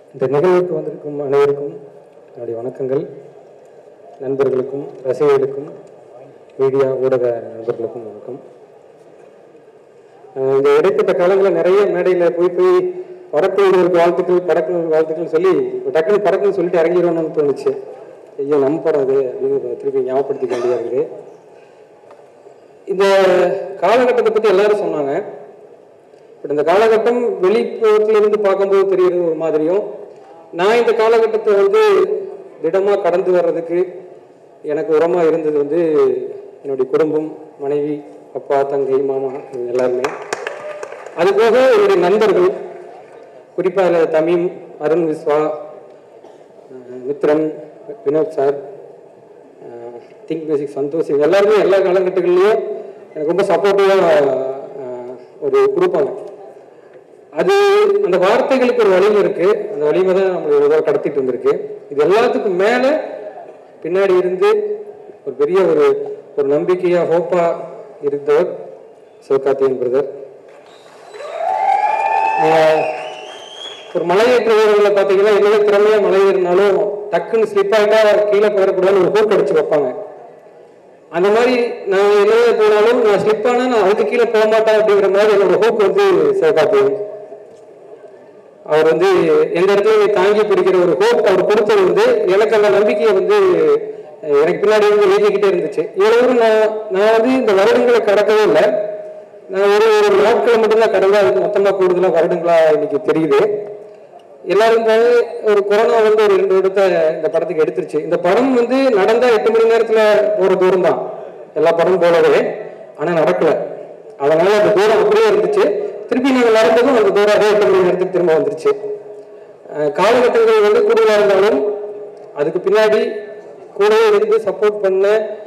இந்த நிகழ்வுக்கு வந்திருக்கும் அனைவருக்கும் என்னுடைய வணக்கங்கள். நண்பர்களுக்கும் ரசிகர்களுக்கும் மீடியா ஊடக நண்பர்களுக்கும் வணக்கம். இந்த இடைப்பட்ட காலங்களில் நிறைய மேடையில் போய் படக்குழுவிற்கு வாழ்த்துக்கள் படக்குழுவிற்கு வாழ்த்துக்கள் சொல்லி டக்குனு படக்குன்னு சொல்லிட்டு இறங்கிடணும்னு தோணுச்சு. ஐயோ நம்ம படம் அது அப்படின்னு திருப்பி ஞாபகப்படுத்திக்க வேண்டியதாக இருக்குது. இந்த காலகட்டத்தை பற்றி எல்லாரும் சொன்னாங்க. பட் இந்த காலகட்டம் வெளிப்புறத்திலிருந்து பார்க்கும்போது தெரிகிறது ஒரு மாதிரியும், நான் இந்த காலகட்டத்தை திடமாக கடந்து வர்றதுக்கு எனக்கு உரமாக இருந்தது என்னுடைய குடும்பம், மனைவி, அப்பா, தங்கை, மாமா எல்லாருமே. அதுபோக என்னுடைய நண்பர்கள், குறிப்பாக Tamim, Arun Viswa, Mithran, Vinoth sir, think basic Santhosh, எல்லாருமே எல்லா காலகட்டங்கள்லையும் எனக்கு ரொம்ப சப்போர்ட்டிவாக ஒரு கொடுப்பாங்க. அது அந்த வார்த்தைகளுக்கு ஒரு வலிமை இருக்குது. அந்த வலிமை தான் நம்ம இவ்வளோ கடத்திட்டு வந்திருக்கு. இது எல்லாத்துக்கும் மேலே பின்னாடி இருந்து ஒரு பெரிய ஒரு நம்பிக்கையாக ஹோப்பாக இருந்தவர் சிவகார்த்திகேயன் பிரதர். ஒரு மலையேற்ற வீரர்களை பார்த்தீங்கன்னா என்னவே திறமையாக மலை ஏறினாலும் டக்குன்னு ஸ்லிப் ஆகிட்டா கீழே போயிடக்கூடாதுன்னு ஒரு ஹோக் அடிச்சு வைப்பாங்க. அந்த மாதிரி நான் என்னவே போனாலும் நான் ஸ்லிப் ஆனால் நான் அதுக்கு கீழே போக மாட்டேன் அப்படிங்கிற மாதிரி என்னோட ஹோப் சிவகார்த்திகேயன். அவர் எந்த இடத்துல தாங்கி பிடிக்கிற ஒரு ஹோப் அவர் கொடுத்தது எனக்கு அந்த நம்பிக்கையை எனக்கு பின்னாடி இயக்கிக்கிட்டே இருந்துச்சு. இவ்வளவு நான் இந்த வருடங்களை கடக்கவே இல்லை. நான் ஒரு நாட்களை மட்டும்தான் கடந்தா அதுக்கு மொத்தமாக கூடுதலாக வருடங்களா இன்னைக்கு தெரியுது. எல்லாரும் ஒரு கொரோனா ஒரு 2 வருடத்தை இந்த படத்துக்கு எடுத்துருச்சு. இந்த படம் நடந்தா 8 மணி நேரத்தில் போகிற தூரம் தான் எல்லா படமும் போலவே, ஆனால் நடக்கலை. அதனால அந்த தூரம் அப்படியே இருந்துச்சு. திருப்பி நாங்கள் நடந்ததும் அந்த தூரம் அதே 8 மணி நேரத்துக்கு திரும்ப வந்துருச்சு. காலகட்டங்கள் கூடுதலாக இருந்தாலும் அதுக்கு பின்னாடி கூடவே இருந்து சப்போர்ட் பண்ண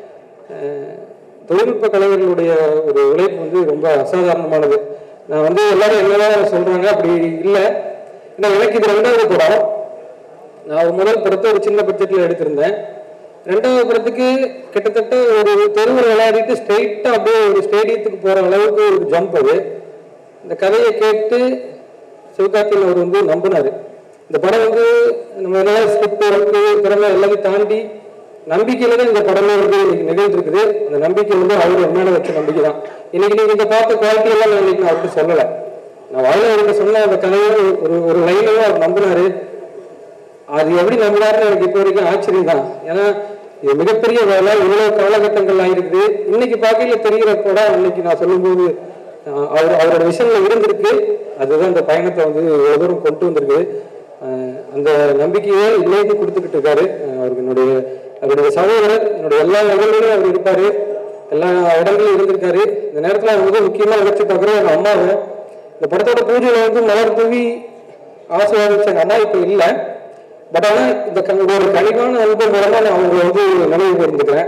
தொழில்நுட்ப கலைஞர்களுடைய ஒரு உழைப்பு ரொம்ப அசாதாரணமானது. நான் எல்லாரும் என்னதான் சொல்றாங்க, அப்படி இல்லை. ஏன்னா எனக்கு இது 2வது படம். நான் ஒரு முதல் படத்தை ஒரு சின்ன பட்ஜெட்ல எடுத்திருந்தேன். 2வது படத்துக்கு கிட்டத்தட்ட ஒரு தெருவில் விளையாடிட்டு ஸ்ட்ரெயிட்டாக அப்படியே ஒரு ஸ்டேடியத்துக்கு போகிற அளவுக்கு ஒரு ஜம்ப். அது இந்த கதையை கேட்டு சிவகார்த்திகேயன் அவர் நம்பினார். இந்த படம் நம்ம என்ன ஸ்கிரிப்ட் ஒர்க்கு திறமை எல்லாத்தையும் தாண்டி நம்பிக்கையில தான் இந்த படமே இன்னைக்கு நிகழ்ந்துருக்குது. அந்த நம்பிக்கை அவர் மேலே வச்ச நம்பிக்கை தான். இன்னைக்கு நீங்கள் இங்கே பார்த்த குவாலிட்டி எல்லாம் நான் இன்னைக்கு நான் அவருக்கு சொல்லலை. நான் வாயில அவருக்கு சொன்ன அந்த கதையை ஒரு லைனாக அவர் நம்பினாரு. அது எப்படி நம்பினாருன்னு எனக்கு இப்போ வரைக்கும் ஆச்சரியம் தான். ஏன்னா இது மிகப்பெரிய வேலை, இவ்வளோ காலகட்டங்கள் ஆகிருக்குது. இன்னைக்கு பார்க்கையில் தெரிகிற படம் இன்னைக்கு நான் சொல்லும்போது அவரோட விஷயங்கள் இருந்திருக்கு. அதுதான் இந்த பயணத்தை இவ்வளோ தூரம் கொண்டு வந்திருக்கு. அந்த நம்பிக்கையை இணைந்து கொடுத்துக்கிட்டு இருக்காரு. அவருடைய சகோதரர் என்னுடைய எல்லா இடங்களிலும் அவர் இருப்பாரு, எல்லா இடங்களிலும் இருந்திருக்காரு. இந்த நேரத்தில் அவர் முக்கியமாக நினைச்சு பார்க்குற எங்கள் அம்மாவை இந்த படத்தோட பூஜையில் மலர் தூவி ஆசீர்வாதிச்ச எங்கள் அம்மா இப்போ இல்லை. பட் ஆனால் இந்த ஒரு கனிவான அனுபவம் மூலமாக நான் அவங்களை நினைவு கூர்ந்துக்கிறேன்.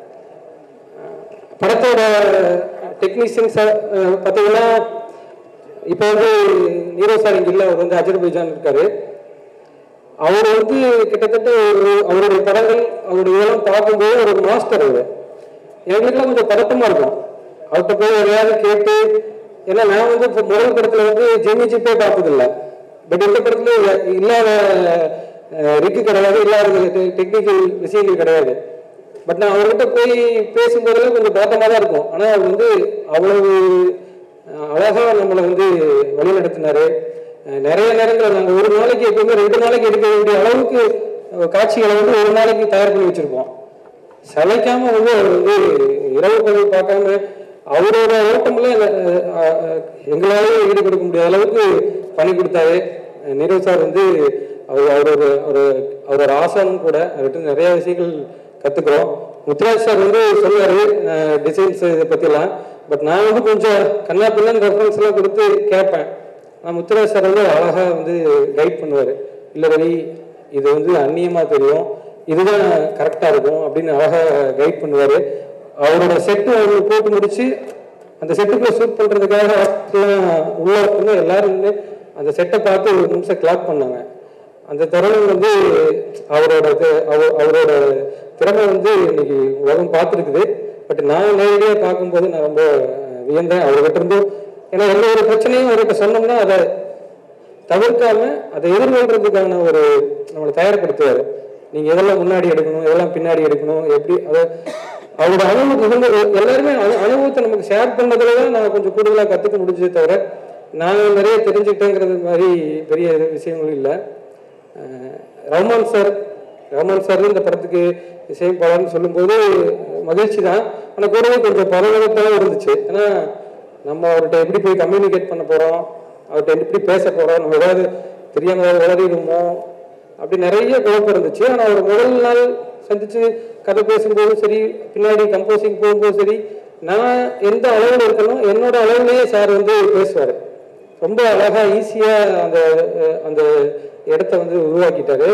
படத்தோட டெக்னீஷியன்ஸ் பார்த்தீங்கன்னா இப்போ நீரோ சார் இங்கே இல்லை, அவர் அஜர்பைஜான் இருக்காரு. அவர் கிட்டத்தட்ட அவருடைய படங்கள் அவருடைய இதெல்லாம் பார்க்கும்போது ஒரு மாஸ்டர். அவர் எங்களுக்கெல்லாம் கொஞ்சம் பதட்டமாக இருக்கும் அவர்கிட்ட போய் எதையாவது கேட்டு. ஏன்னா நான் இப்போ முதல் படத்தில் ஜெமிஜிப்பே பார்த்ததில்லை. பட் இந்த படத்துல இல்லாத ரிக்கு கிடையாது, இல்லாத டெக்னிக்கல் விஷயங்கள் கிடையாது. பட் நான் அவர்கிட்ட போய் பேசும்போதெல்லாம் கொஞ்சம் பதட்டமாக தான் இருக்கும். ஆனால் அவர் அவ்வளவு அழகாக நம்மளை வழி நடத்தினாரு. நிறைய நேரங்கள் நாங்கள் ஒரு நாளைக்கு எப்பவுமே 2 நாளைக்கு எடுக்க வேண்டிய அளவுக்கு காட்சிகளை ஒரு நாளைக்கு தயார் பண்ணி வச்சிருப்போம். சளைக்காம அவர் இரவு பகல் பார்க்காம அவரோட ஓட்டம்ல எங்களாலே ஈடு கொடுக்க முடியாத அளவுக்கு பண்ணி கொடுத்தாரு. நீரவ் சார் அவரோட ஆசானும் கூட. அவர்கிட்ட நிறைய விஷயங்கள் கற்றுக்குறோம். முத்துராஜ் சார் சொன்னார் டிசைன்ஸ் இதை பற்றிலாம். பட் நான் கொஞ்சம் கண்ணா பிள்ளைன்னு ரெஃபரன்ஸ் எல்லாம் கொடுத்து கேட்பேன். நான் முத்துராஜ் சார் அழகாக கைட் பண்ணுவார். இல்லை ரவி, இது அந்நியமாக தெரியும், இதுதான் கரெக்டாக இருக்கும் அப்படின்னு அழகாக கைட் பண்ணுவார். அவரோட செட்டு போட்டு முடிச்சு அந்த செட்டுக்குள்ள ஷூட் பண்ணுறதுக்காக உள்ள எல்லாரும் அந்த செட்டை பார்த்து 1 நிமிஷம் கிளாப் பண்ணாங்க. அந்த தருணம் அவரோட திறமை இன்னைக்கு உலகம் பார்த்துருக்குது. பட் நான் நேரடியாக பார்க்கும்போது நான் ரொம்ப வியந்தேன் அவர்கிட்ட ஏன்னா எந்த ஒரு பிரச்சனையும் அவர்கிட்ட சொன்னோம்னா அதை தவிர்க்காம அதை எதிர்கொள்றதுக்கான ஒரு நம்மளை தயார்படுத்துவார். நீங்க எதெல்லாம் முன்னாடி எடுக்கணும், எதெல்லாம் பின்னாடி எடுக்கணும், எப்படி அதை அவரோட அனுபவம் எல்லாருமே அனுபவத்தை நமக்கு ஷேர் பண்ணதுல தான் நான் கொஞ்சம் கூடுதலாக கற்றுக்க முடிஞ்சதே தவிர நான் நிறைய தெரிஞ்சுக்கிட்டேங்கிறது மாதிரி பெரிய விஷயங்களும் இல்லை. ரஹ்மான் சார் இந்த படத்துக்கு இசையமைப்பாளர்னு சொல்லும்போது மகிழ்ச்சி தான். ஆனால் கூடவே கொஞ்சம் பரபரப்பாக இருந்துச்சு. ஏன்னா நம்ம அவர்கிட்ட எப்படி போய் கம்யூனிகேட் பண்ண போகிறோம், அவர்கிட்ட எப்படி பேச போகிறோம், நம்ம ஏதாவது தெரியாமல் ஏதாவது உளறிடுமோ, அப்படி நிறைய குழப்பம் இருந்துச்சு. ஆனால் அவர் முதல் நாள் சந்திச்சு கதை பேசும்போதும் சரி, பின்னாடி கம்போசிங் போகும்போதும் சரி, நான் எந்த அளவில் இருக்கணும் என்னோட அளவுலேயே சார் வந்து பேசுவார். ரொம்ப அழகாக ஈஸியாக அந்த இடத்த வந்து உருவாக்கிட்டாரு.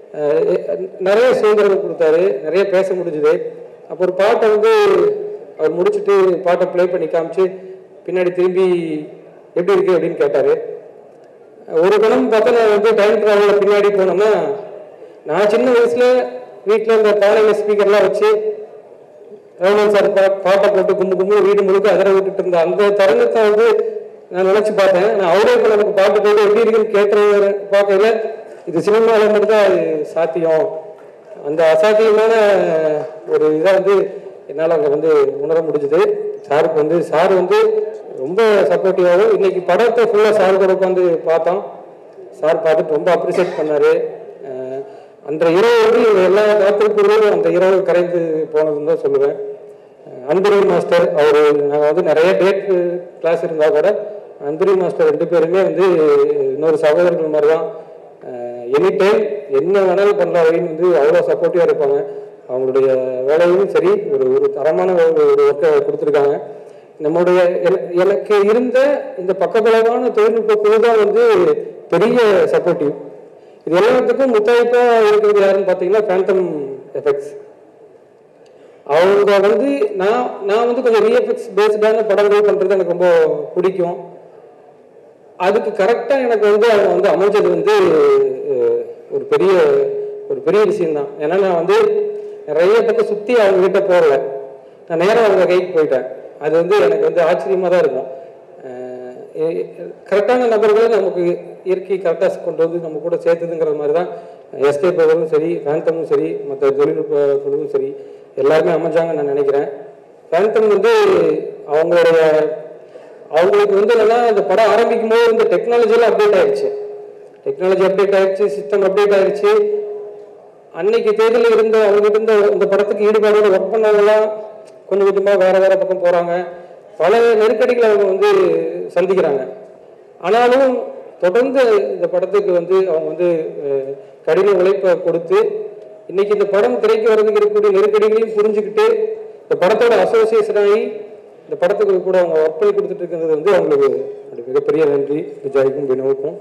நிறைய சுதந்திரம் கொடுத்தாரு, நிறைய பேச முடிஞ்சுது. அப்போ ஒரு பாட்டை வந்து அவர் முடிச்சுட்டு பாட்டை ப்ளே பண்ணி காமிச்சு பின்னாடி திரும்பி எப்படி இருக்கு அப்படின்னு கேட்டார். ஒரு கணம் பார்த்தா நான் வந்து டைம் ட்ராவலில் பின்னாடி போனோம்னா, நான் சின்ன வயசில் வீட்டில் இந்த பானையில் ஸ்பீக்கர்லாம் வச்சு ரஹ்மான் சார் பாட்டை போட்டு கும்பு வீடு முழுக்க அதிர விட்டுட்டு இருந்த அந்த தருணத்தை வந்து நான் நினச்சி பார்த்தேன். நான் அவரே இப்போ நமக்கு பாட்டு போட்டு எப்படி இருக்குன்னு கேட்டு பார்க்கல, இது சினிமாவில் மட்டும்தான் அது சாத்தியம். அந்த அசாத்தியமான ஒரு இதை வந்து என்னால் அங்கே வந்து உணர முடிஞ்சுது. சார் வந்து ரொம்ப சப்போர்ட்டிவாகவும் இன்னைக்கு படத்தை ஃபுல்லாக சார் கூட உட்காந்து பார்த்தோம். சார் பார்த்துட்டு ரொம்ப அப்ரிஷியேட் பண்ணார். அந்த இரவு வந்து எல்லா காத்திருப்புகளும் அந்த இரவு கரைந்து போனதுன்னு தான் சொல்லுவேன். அன்புரி மாஸ்டர் அவர் நாங்கள் வந்து நிறைய டேட் கிளாஸ் இருந்தால் கூட அன்புரி மாஸ்டர் 2 பேருமே வந்து இன்னொரு சகோதரர்கள் மாதிரி தான். எனி டைம் என்ன வேணாலும் பண்ணலாம் அப்படின்னு வந்து அவ்வளோ சப்போர்ட்டிவாக இருப்பாங்க. அவங்களுடைய வேலையும் சரி ஒரு தரமான ஒரு ஒர்க்கை கொடுத்துருக்காங்க. நம்முடைய எனக்கு இருந்த இந்த பக்கபலமான தொழில்நுட்ப குழு தான் வந்து பெரிய சப்போர்ட்டிவ். இது எல்லாத்துக்கும் முத்தாய்ப்பாக இருக்கிறது யாருன்னு பார்த்தீங்கன்னா ஃபேண்டம் எஃபெக்ட்ஸ். அவங்க வந்து நான் வந்து கொஞ்சம் விஎஃப்எக்ஸ் பேஸ்டான படங்கள் பண்ணுறது எனக்கு ரொம்ப பிடிக்கும். அதுக்கு கரெக்டாக எனக்கு வந்து அவங்க வந்து அமைஞ்சது வந்து ஒரு பெரிய விஷயம்தான். ஏன்னா நான் வந்து நிறைய பக்கம் சுற்றி அவங்க கிட்ட போகல, நான் நேராக அவங்க கைக்கு போயிட்டேன். அது வந்து எனக்கு வந்து ஆச்சரியமாக தான் இருக்கும். கரெக்டான நபர்களை நமக்கு இயற்கை கரெக்டாக கொண்டு வந்து நம்ம கூட சேர்த்துதுங்கிற மாதிரி தான் எஸ்கே பவரும் சரி, ஃபேண்டமும் சரி, மற்ற தொழில்நுட்ப குழுவும் சரி எல்லாருமே அமைஞ்சாங்கன்னு நான் நினைக்கிறேன். ஃபேண்டம் வந்து அவங்களுக்கு வந்து என்னன்னா இந்த படம் ஆரம்பிக்கும் போது இந்த டெக்னாலஜியெல்லாம் அப்டேட் ஆயிடுச்சு, சிஸ்டம் அப்டேட் ஆயிடுச்சு. அன்னைக்கு தேதியில் இருந்த அவங்ககிட்ட இருந்த இந்த படத்துக்கு ஈடுபாடோட ஒர்க் பண்ணவங்களாம் கொஞ்சம் கொஞ்சமாக வேற பக்கம் போகிறாங்க. பல நெருக்கடிகளை அவங்க வந்து சந்திக்கிறாங்க. ஆனாலும் தொடர்ந்து இந்த படத்துக்கு வந்து அவங்க வந்து கடின உழைப்பை கொடுத்து இன்னைக்கு இந்த படம் திரைக்கு வர்றதுக்கு இருக்கக்கூடிய நெருக்கடிகளையும் புரிஞ்சுக்கிட்டு இந்த படத்தோட அசோசியேஷன் ஆகி இந்த படத்துக்கு கூட அவங்க ஒர்க் பண்ணி கொடுத்துட்டு இருக்கிறது வந்து அவங்களுக்கு மிகப்பெரிய நன்றி விஜய்க்கும் வினோவுக்கும்.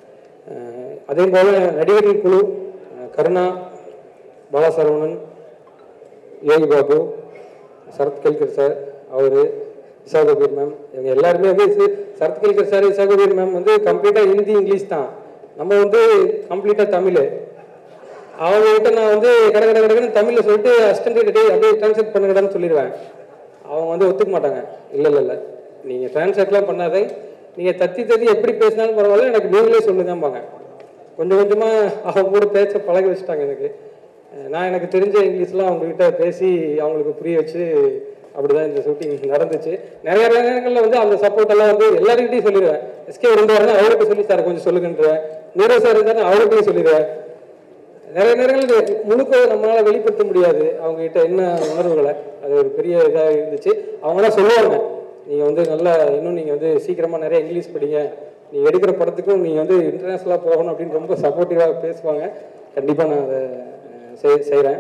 அதே போல் நடிகர்கள் குழு கருணா, பாலசரவணன், யோகி பாபு, சரத் கல்கர் சார், அவர் இசா கபீர் மேம், இவங்க எல்லாருமே வந்து சரத் கல்கர் சார், இசா கபீர் மேம் வந்து கம்ப்ளீட்டாக ஹிந்தி இங்கிலீஷ் தான், நம்ம வந்து கம்ப்ளீட்டாக தமிழ். அவங்ககிட்ட நான் வந்து கடகடன்னு தமிழில் சொல்லிட்டு அசிஸ்டன்ட் அப்படியே டிரான்ஸ்லேட் பண்ணுங்கடான்னு சொல்லிடுவேன். அவங்க வந்து ஒத்துக்க மாட்டாங்க. இல்லை நீங்கள் டிரான்ஸ்லேட்லாம் பண்ணாதே, நீங்கள் தத்தி எப்படி பேசினாலும் பரவாயில்ல, எனக்கு நீங்களே சொல்லுங்கம்பாங்க. கொஞ்சம் கொஞ்சமாக அவங்க கூட பேச பழக வச்சுட்டாங்க. எனக்கு தெரிஞ்ச இங்கிலீஷ்லாம் அவங்ககிட்ட பேசி அவங்களுக்கு புரிய வச்சு அப்படிதான் இந்த ஷூட்டிங் நடந்துச்சு. நிறைய நேரங்களில் வந்து அந்த சப்போர்ட் எல்லாம் வந்து எல்லாருக்கிட்டையும் சொல்லிடுவேன். எஸ்கே இருந்தாருன்னா அவருக்கு சொல்லி சார் கொஞ்சம் சொல்லுங்கன்றேன், நீரோ சார் இருந்தாருன்னா அவர்கிட்டையும் சொல்லிடுவேன். நிறைய நேரங்கள் முழுக்க நம்மளால் வெளிப்படுத்த முடியாது அவங்ககிட்ட என்ன உணர்வுகளை. அது ஒரு பெரிய இதாக இருந்துச்சு. அவங்களாம் சொல்லுவாங்க, நீங்கள் வந்து நல்லா இன்னும் நீங்கள் வந்து சீக்கிரமாக நிறைய இங்கிலீஷ் படிங்க, நீங்கள் எடுக்கிற படத்துக்கும் நீங்கள் வந்து இன்டர்நேஷ்னலாக போகணும் அப்படின்னு ரொம்ப சப்போர்ட்டிவாக பேசுவாங்க. கண்டிப்பாக நான் அதை செய்கிறேன்.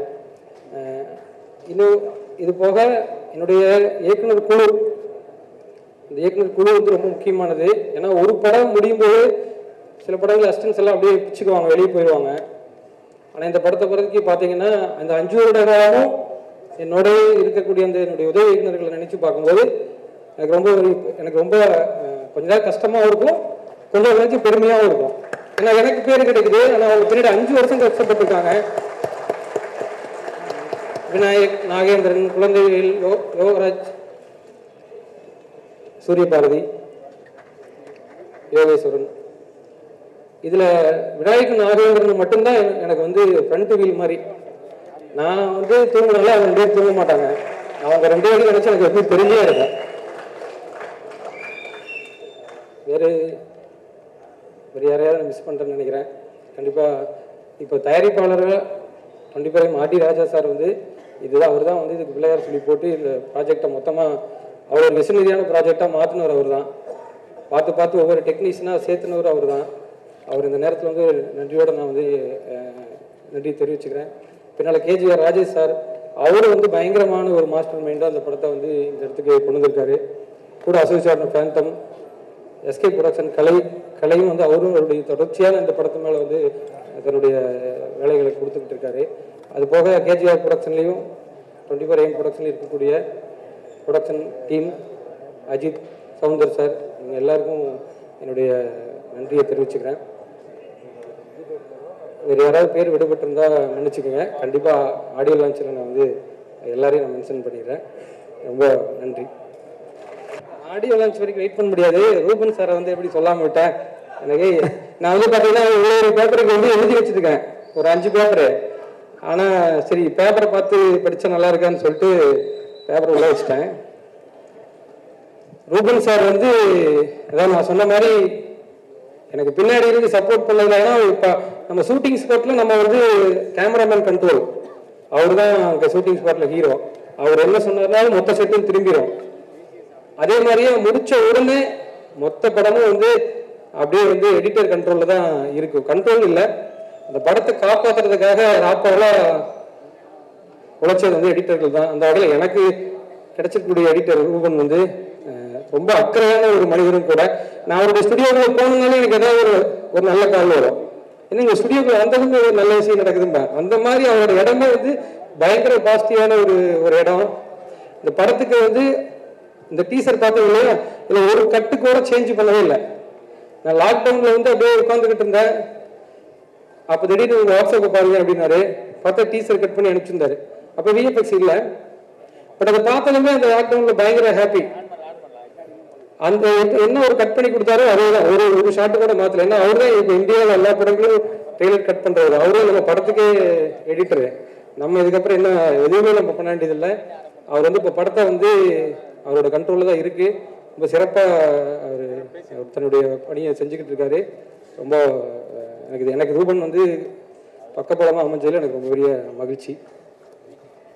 இன்னும் இது போக என்னுடைய இயக்குனர் குழு, இந்த இயக்குனர் குழு வந்து ரொம்ப முக்கியமானது. ஏன்னா ஒரு படம் முடியும் போது சில படங்கள் அசிஸ்டன்ஸ் எல்லாம் அப்படியே பிச்சுக்குவாங்க, வெளியே போயிடுவாங்க. ஆனால் இந்த படத்தை பொறுத்தவரைக்கு பார்த்தீங்கன்னா அந்த 5 வருட காலமும் என்னோட இருக்கக்கூடிய அந்த என்னுடைய உதவி இயக்குநர்களை நினச்சி பார்க்கும்போது எனக்கு ரொம்ப கொஞ்ச நேரம் கஷ்டமாகவும் இருக்கும், கொஞ்சம் நினச்சி பெருமையாகவும் இருக்கும். ஏன்னா எனக்கு பேர் கிடைக்குது, ஆனால் அவங்க பின்னாடி 5 வருஷம் கஷ்டப்பட்டுருக்காங்க. விநாயக், நாகேந்திரன், குழந்தைவேல், யோகராஜ், சூரியபாரதி, யோகேஸ்வரன், இதில் விநாயகன் நாகேந்திரன் மட்டும்தான் எனக்கு வந்து ஃப்ரண்ட் வீல் மாதிரி. நான் வந்து தூங்கினால அவங்க 2 பேரும் தூங்க மாட்டாங்க. அவங்க 2 பேரும் நினச்சி எனக்கு எப்படி தெரிஞ்சே இருக்கேன். வேறு யாரையாவது மிஸ் பண்ணுறேன்னு நினைக்கிறேன். கண்டிப்பாக இப்போ தயாரிப்பாளர்கள் கண்டிப்பாக மாடி ராஜா சார் வந்து இதுதான் அவர் தான் வந்து இதுக்கு பிள்ளையார் சொல்லி போட்டு இந்த ப்ராஜெக்டை மொத்தமாக அவர் மிஷினரியான ப்ராஜெக்டாக மாற்றினவர் அவர் தான். பார்த்து ஒவ்வொரு டெக்னீஷியனாக சேர்த்துனவர் அவர் தான். அவர் இந்த நேரத்தில் வந்து நன்றியோடு நான் வந்து நன்றி தெரிவிச்சுக்கிறேன். பின்னால் கேஜிஆர் ராஜேஷ் சார் அவரும் வந்து பயங்கரமான ஒரு மாஸ்டர் மைண்டாக அந்த படத்தை வந்து இந்த இடத்துக்கு கொண்டு வந்திருக்காரு. கூட அசோசியேட் ஃபேண்டம் எஸ்கே ப்ரொடக்ஷன் கலையும் வந்து அவரும் அவருடைய தொடர்ச்சியான இந்த படத்து மேலே வந்து தன்னுடைய வேலைகளை கொடுத்துக்கிட்டு இருக்காரு. அது போக கேஜிஆர் ப்ரொடக்ஷன்லேயும் 24AM ப்ரொடக்ஷனில் இருக்கக்கூடிய production team Ajith Soundar sir இவங்க எல்லாருக்கும் என்னுடைய நன்றியை தெரிவிச்சுக்கிறேன். வேறு யாராவது பேர் விடுபட்டிருந்தால் மன்னிச்சுக்கோங்க. கண்டிப்பாக ஆடியோ லான்ச்சில் நான் வந்து எல்லாரையும் நான் மென்ஷன் பண்ணிடுறேன். ரொம்ப நன்றி. ஆடியோ லான்ச் வரைக்கும் வெயிட் பண்ண முடியாது. ரூபன் சாரை வந்து எப்படி சொல்லாமல் விட்டேன். எனக்கு நான் வந்து பார்த்தீங்கன்னா ஒரு பேப்பருக்கு வந்து எழுதி வச்சுருக்கேன், ஒரு 5 பேப்பரு. ஆனால் சரி பேப்பரை பார்த்து படித்தா நல்லா இருக்கான்னு சொல்லிட்டு பேப்பரை உள்ள வச்சுட்டேன். ரூபன் சார் வந்து அதான் நான் சொன்ன மாதிரி எனக்கு பின்னாடி இருந்து சப்போர்ட் பண்ணல. ஏன்னா இப்போ நம்ம ஷூட்டிங் ஸ்பாட்டில் நம்ம வந்து கேமராமேன் கண்ட்ரோல் அவர் தான் அங்கே ஷூட்டிங் ஸ்பாட்டில் ஹீரோ. அவர் என்ன சொன்னார்னாலும் மொத்த செட்டும் திரும்பிடும். அதே மாதிரியே முடிச்ச உடனே மொத்த படமும் வந்து அப்படியே வந்து எடிட்டர் கண்ட்ரோலில் தான் இருக்கும். கண்ட்ரோல் இல்லை, அந்த படத்தை காப்பாற்றுறதுக்காக ராப்பாவெல்லாம் உழைச்சது வந்து எடிட்டர்கள் தான். அந்த வகையில் எனக்கு கிடைச்சிருக்கக்கூடிய எடிட்டர் ரூபன் வந்து ரொம்ப அக்கறையான ஒரு மனிதரும் கூட. நான் அவருடைய ஸ்டுடியோக்குள்ள போனதுனாலே எனக்கு ஏதாவது ஒரு நல்ல கால் வரும். ஏன்னா எங்கள் ஸ்டுடியோக்குள்ள வந்ததுக்கு ஒரு நல்ல விஷயம் நடக்குதும்பா. அந்த மாதிரி அவரோட இடமே வந்து பயங்கர பாசிட்டிவான ஒரு இடம். இந்த படத்துக்கு வந்து இந்த டீசர் பார்த்தது இல்லையா, இதில் ஒரு கட்டு கூட சேஞ்ச் பண்ணவே இல்லை. நான் லாக்டவுனில் வந்து அப்படியே உட்காந்துக்கிட்டு இருந்தேன். அப்போ திடீர்னு உங்கள் வாட்ஸ்அப்பை பாருங்க அப்படின்னாரு. பார்த்தா டீசர் கட் பண்ணி அனுப்பிச்சிருந்தாரு. அப்போ விஎஃப்எக்ஸ் இல்லை. பட் அதை பார்த்ததுமே அந்த லாக்டவுனில் பயங்கர ஹாப்பி. அந்த என்ன ஒரு கட் பண்ணி கொடுத்தாரோ அதே தான், ஒரு ஷாட்டு கூட மாற்றல. ஏன்னா அவர் தான் இப்போ இந்தியாவில் எல்லா படங்களும் ட்ரெய்லர் கட் பண்ணுறவர். அவரே நம்ம படத்துக்கே எடிட்டரு. நம்ம இதுக்கப்புறம் என்ன எதுவுமே நம்ம பண்ண வேண்டியதில்லை. அவர் வந்து இப்போ படத்தை வந்து அவரோட கண்ட்ரோலில் தான் இருக்குது. ரொம்ப சிறப்பாக அவர் தன்னுடைய பணியை செஞ்சுக்கிட்டு இருக்காரு. ரொம்ப எனக்கு ரூபன் வந்து பக்கப்படமாக அமைஞ்சதில் எனக்கு ரொம்ப பெரிய மகிழ்ச்சி.